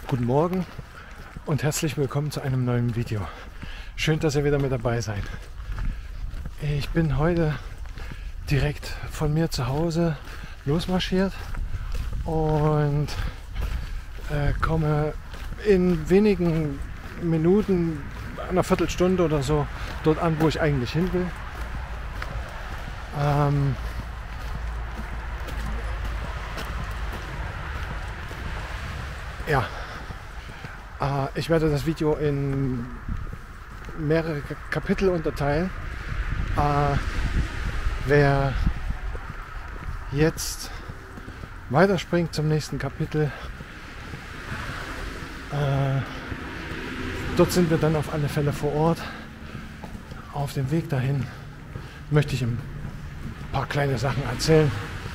Guten Morgen und herzlich willkommen zu einem neuen Video. Schön, dass ihr wieder mit dabei seid. Ich bin heute direkt von mir zu Hause losmarschiert und komme in wenigen Minuten, einer Viertelstunde oder so, dort an, wo ich eigentlich hin will. Ich werde das Video in mehrere Kapitel unterteilen. Wer jetzt weiterspringt zum nächsten Kapitel, dort sind wir dann auf alle Fälle vor Ort. Auf dem Weg dahin möchte ich ein paar kleine Sachen erzählen.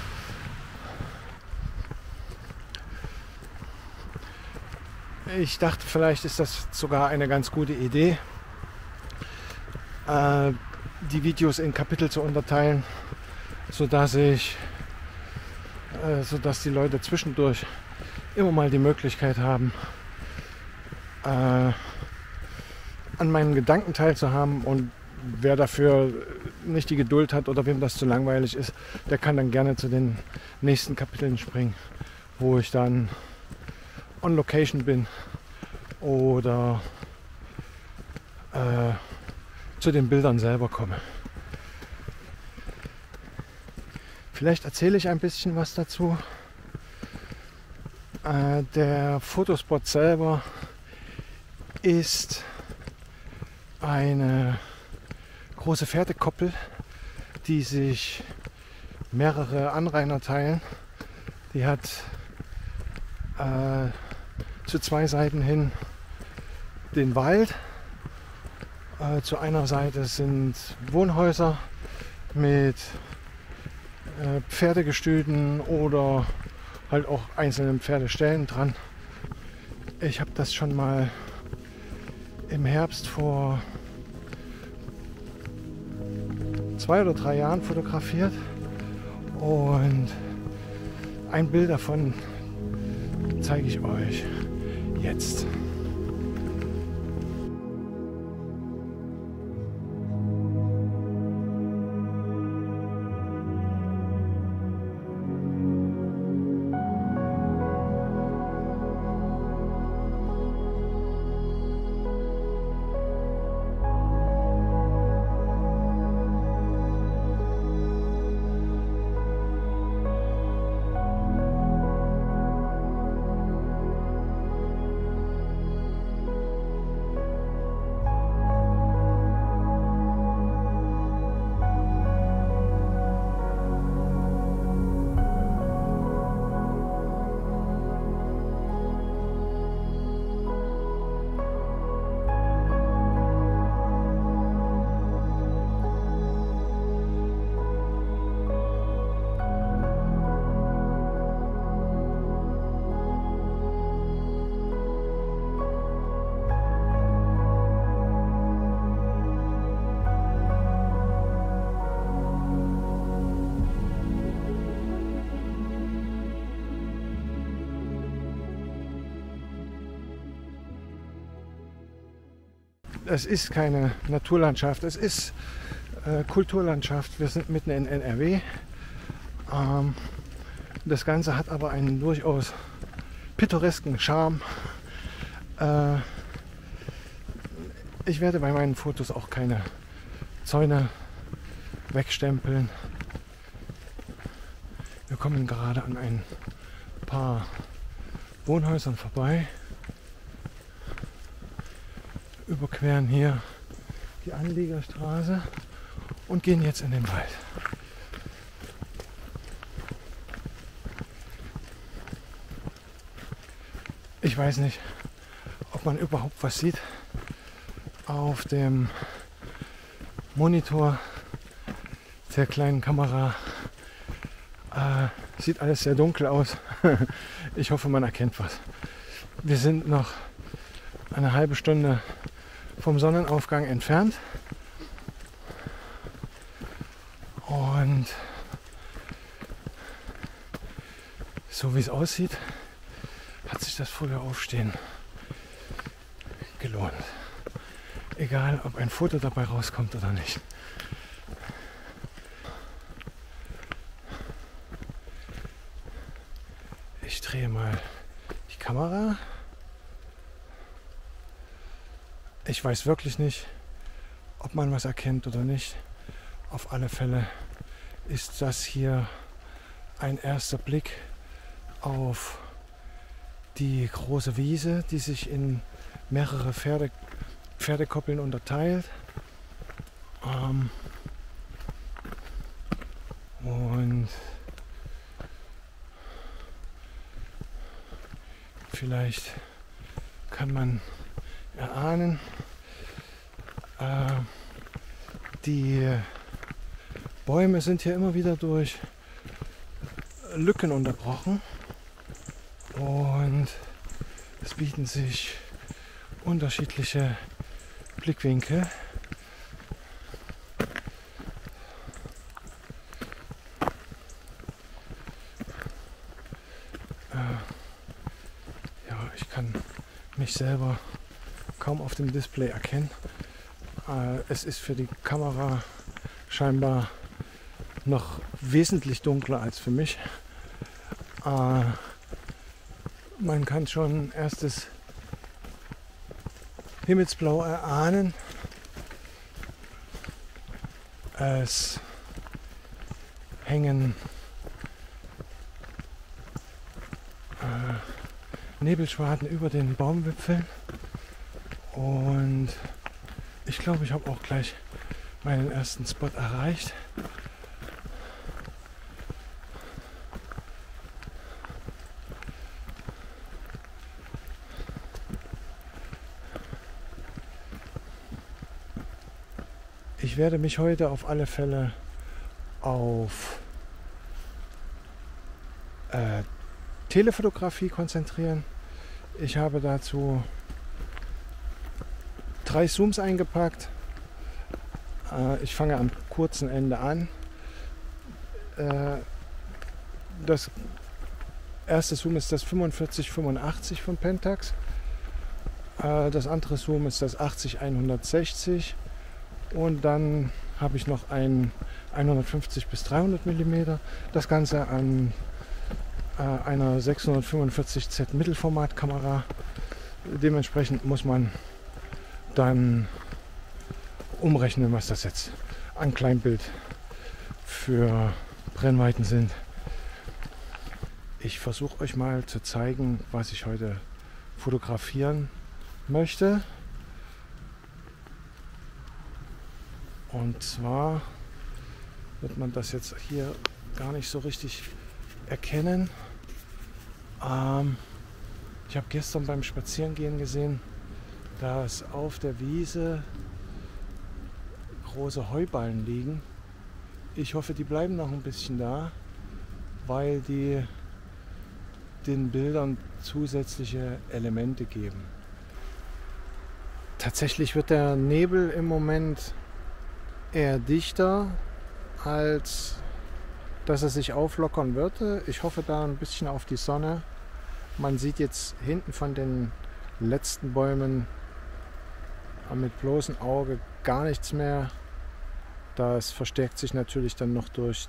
Ich dachte, vielleicht ist das sogar eine ganz gute Idee, die Videos in Kapitel zu unterteilen, sodass die Leute zwischendurch immer mal die Möglichkeit haben, an meinen Gedanken teilzuhaben. Und wer dafür nicht die Geduld hat oder wem das zu langweilig ist, der kann dann gerne zu den nächsten Kapiteln springen, wo ich dann on Location bin oder zu den Bildern selber komme. Vielleicht erzähle ich ein bisschen was dazu. Der Fotospot selber ist eine große Pferdekoppel, die sich mehrere Anrainer teilen. Die hat zu zwei Seiten hin den Wald. Zu einer Seite sind Wohnhäuser mit Pferdegestüten oder halt auch einzelnen Pferdeställen dran. Ich habe das schon mal im Herbst vor 2 oder 3 Jahren fotografiert und ein Bild davon zeige ich euch jetzt. Es ist keine Naturlandschaft, es ist Kulturlandschaft. Wir sind mitten in NRW. Das Ganze hat aber einen durchaus pittoresken Charme. Ich werde bei meinen Fotos auch keine Zäune wegstempeln. Wir kommen gerade an ein paar Wohnhäusern vorbei. Überqueren hier die Anliegerstraße und gehen jetzt in den Wald. Ich weiß nicht, ob man überhaupt was sieht. Auf dem Monitor der kleinen Kamera sieht alles sehr dunkel aus. Ich hoffe, man erkennt was. Wir sind noch eine halbe Stunde vom Sonnenaufgang entfernt und so wie es aussieht, hat sich das frühe Aufstehen gelohnt. Egal, ob ein Foto dabei rauskommt oder nicht. Ich drehe mal die Kamera. Ich weiß wirklich nicht, ob man was erkennt oder nicht. Auf alle Fälle ist das hier ein erster Blick auf die große Wiese, die sich in mehrere Pferdekoppeln unterteilt. Und vielleicht kann man erahnen, die Bäume sind hier immer wieder durch Lücken unterbrochen und es bieten sich unterschiedliche Blickwinkel. Ja, ich kann mich selber kaum auf dem Display erkennen. Es ist für die Kamera scheinbar noch wesentlich dunkler als für mich. Man kann schon erstes Himmelsblau erahnen. Es hängen Nebelschwaden über den Baumwipfeln und ich glaube, ich habe auch gleich meinen ersten Spot erreicht. Ich werde mich heute auf alle Fälle auf Telefotografie konzentrieren. Ich habe dazu 3 Zooms eingepackt. Ich fange am kurzen Ende an. Das erste Zoom ist das 4585 von Pentax. Das andere Zoom ist das 80-160. Und dann habe ich noch ein 150 bis 300 mm. Das Ganze an einer 645Z Mittelformatkamera. Dementsprechend muss man dann umrechnen, was das jetzt an Kleinbild für Brennweiten sind. Ich versuche euch mal zu zeigen, was ich heute fotografieren möchte. Und zwar wird man das jetzt hier gar nicht so richtig erkennen. Ich habe gestern beim Spazierengehen gesehen, dass auf der Wiese große Heuballen liegen. Ich hoffe, die bleiben noch ein bisschen da, weil die den Bildern zusätzliche Elemente geben. Tatsächlich wird der Nebel im Moment eher dichter, als dass er sich auflockern würde. Ich hoffe da ein bisschen auf die Sonne. Man sieht jetzt hinten von den letzten Bäumen mit bloßem Auge gar nichts mehr. Das verstärkt sich natürlich dann noch durch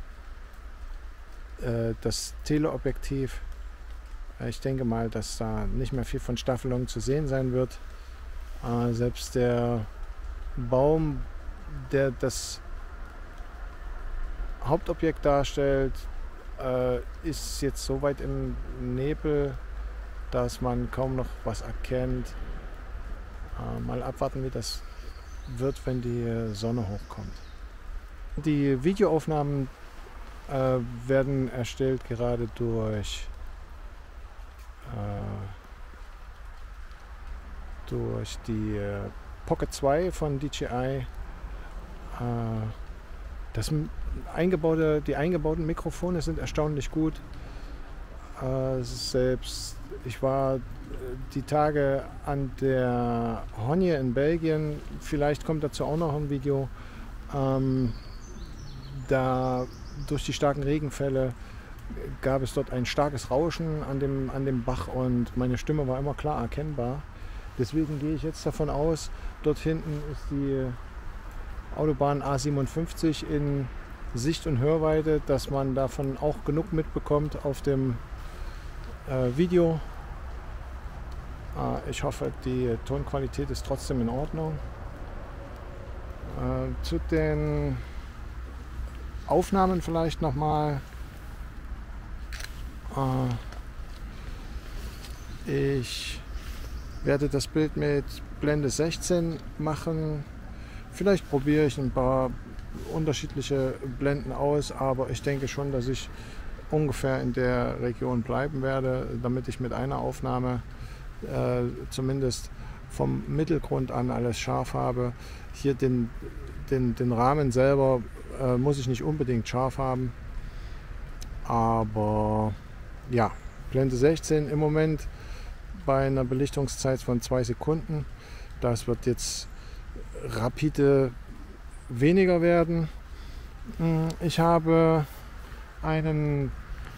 das Teleobjektiv. Ich denke mal, dass da nicht mehr viel von Staffelung zu sehen sein wird. Selbst der Baum, der das Hauptobjekt darstellt, ist jetzt so weit im Nebel, dass man kaum noch was erkennt. Mal abwarten, wie das wird, wenn die Sonne hochkommt. Die Videoaufnahmen werden erstellt gerade durch die Pocket 2 von DJI. Die eingebauten Mikrofone sind erstaunlich gut. Selbst ich war die Tage an der Hogne in Belgien, vielleicht kommt dazu auch noch ein Video, da durch die starken Regenfälle gab es dort ein starkes Rauschen an dem Bach und meine Stimme war immer klar erkennbar. Deswegen gehe ich jetzt davon aus, dort hinten ist die Autobahn A57 in Sicht- und Hörweite, dass man davon auch genug mitbekommt auf dem Video. Ich hoffe, die Tonqualität ist trotzdem in Ordnung. Zu den Aufnahmen vielleicht nochmal. Ich werde das Bild mit Blende 16 machen. Vielleicht probiere ich ein paar unterschiedliche Blenden aus, aber ich denke schon, dass ich ungefähr in der Region bleiben werde, damit ich mit einer Aufnahme zumindest vom Mittelgrund an alles scharf habe. Hier den Rahmen selber muss ich nicht unbedingt scharf haben, aber ja, Blende 16 im Moment bei einer Belichtungszeit von 2 Sekunden. Das wird jetzt rapide weniger werden. Ich habe einen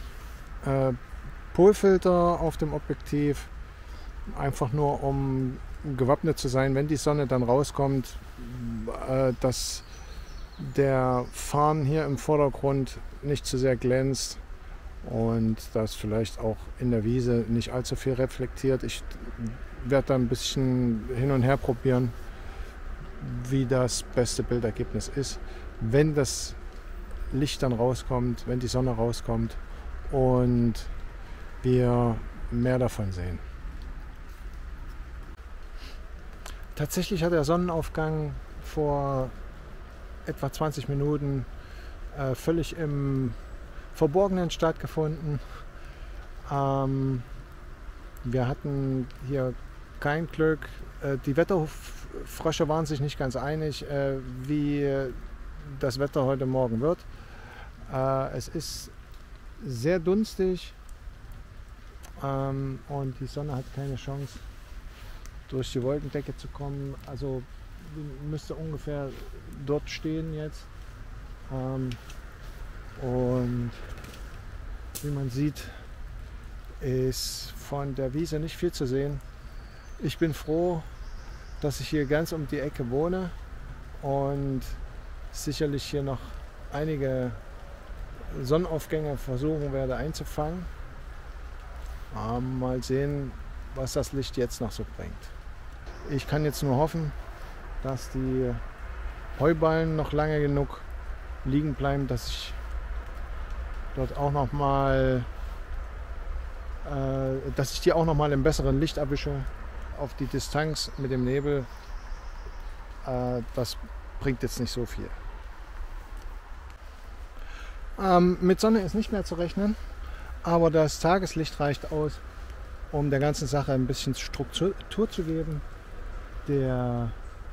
Polfilter auf dem Objektiv, einfach nur um gewappnet zu sein, wenn die Sonne dann rauskommt, dass der Farn hier im Vordergrund nicht zu sehr glänzt und das vielleicht auch in der Wiese nicht allzu viel reflektiert. Ich werde da ein bisschen hin und her probieren, wie das beste Bildergebnis ist, wenn das Licht dann rauskommt, wenn die Sonne rauskommt und wir mehr davon sehen. Tatsächlich hat der Sonnenaufgang vor etwa 20 Minuten völlig im Verborgenen stattgefunden. Wir hatten hier kein Glück. Die Wetterfrösche waren sich nicht ganz einig, wie das Wetter heute Morgen wird. Es ist sehr dunstig und die Sonne hat keine Chance, durch die Wolkendecke zu kommen. Also müsste ungefähr dort stehen jetzt. Und wie man sieht, ist von der Wiese nicht viel zu sehen. Ich bin froh, dass ich hier ganz um die Ecke wohne und sicherlich hier noch einige Sonnenaufgänge versuchen werde einzufangen. Mal sehen, was das Licht jetzt noch so bringt. Ich kann jetzt nur hoffen, dass die Heuballen noch lange genug liegen bleiben, dass ich dort auch noch mal, dass ich die auch noch mal im besseren Licht erwische. Auf die Distanz mit dem Nebel, das bringt jetzt nicht so viel. Mit Sonne ist nicht mehr zu rechnen, aber das Tageslicht reicht aus, um der ganzen Sache ein bisschen Struktur zu geben. Der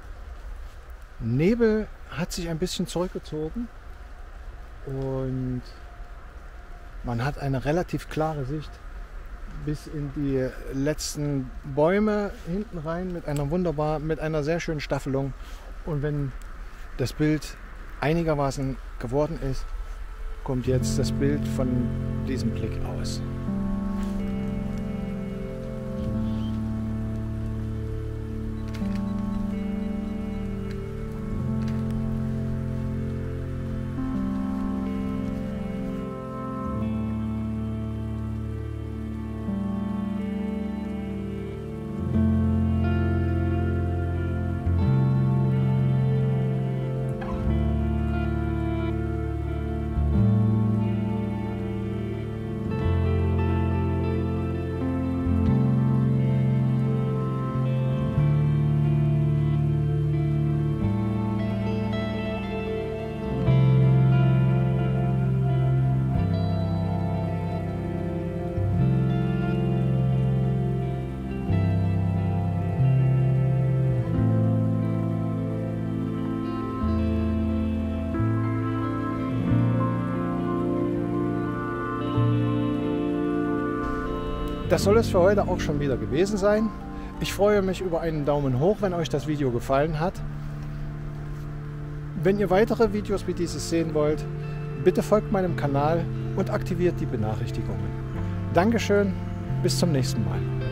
Nebel hat sich ein bisschen zurückgezogen und man hat eine relativ klare Sicht bis in die letzten Bäume hinten rein mit einer sehr schönen Staffelung. Und wenn das Bild einigermaßen geworden ist, kommt jetzt das Bild von diesem Blick aus. Das soll es für heute auch schon wieder gewesen sein. Ich freue mich über einen Daumen hoch, wenn euch das Video gefallen hat. Wenn ihr weitere Videos wie dieses sehen wollt, Bitte folgt meinem Kanal und aktiviert die Benachrichtigungen. Dankeschön, bis zum nächsten Mal.